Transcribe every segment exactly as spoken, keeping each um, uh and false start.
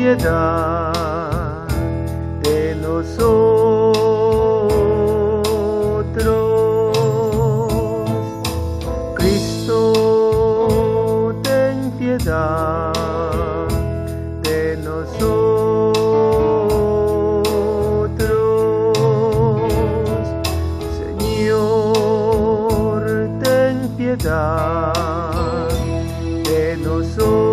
piedad de nosotros. Cristo, ten piedad de nosotros. Señor, ten piedad de nosotros.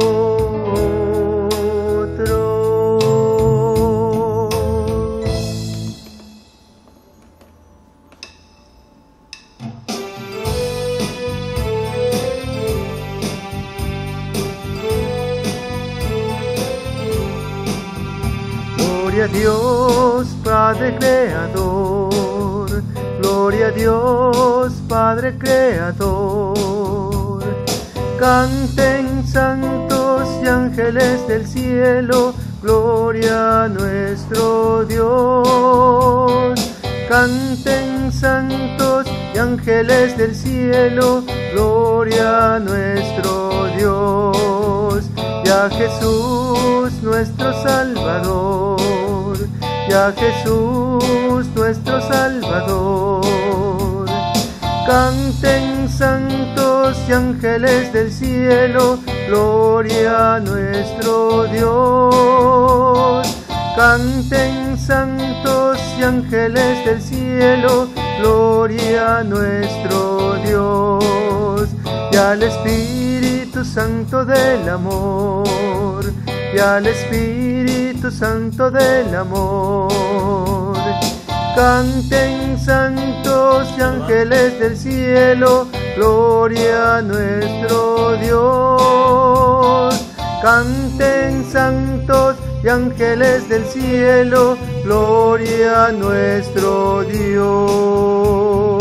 Gloria a Dios, Padre Creador. Gloria a Dios, Padre Creador. Canten santos y ángeles del cielo, gloria a nuestro Dios. Canten santos y ángeles del cielo, gloria a nuestro Dios. Y a Jesús nuestro Salvador, y a Jesús nuestro Salvador. Canten santos y ángeles del cielo, gloria a nuestro Dios. Canten santos y ángeles del cielo, gloria a nuestro Dios. Y al Espíritu Santo del amor, y al Espíritu Santo del amor. Canten santos y ángeles del cielo, gloria a nuestro Dios. Canten santos y ángeles del cielo, gloria a nuestro Dios.